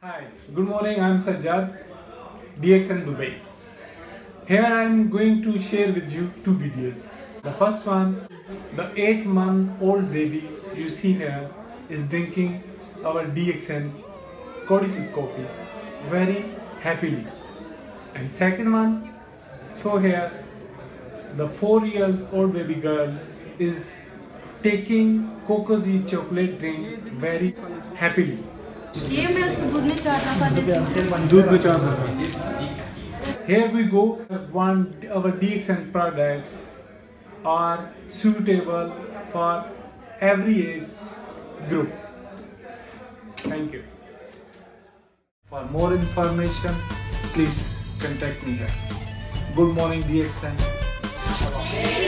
Hi, good morning. I'm Sajjad, DXN Dubai. Here I'm going to share with you two videos. The first one, the 8-month-old baby you see here is drinking our DXN Cordicyp coffee very happily. And second one, so here the 4-year-old baby girl is taking Coczhi chocolate drink very happily. ये मैं उसको दूध में 4 दफा देती हूँ। दूध में 4 दफा. Here we go. Our DXN products are suitable for every age group. Thank you. For more information, please contact me here. Good morning, DXN.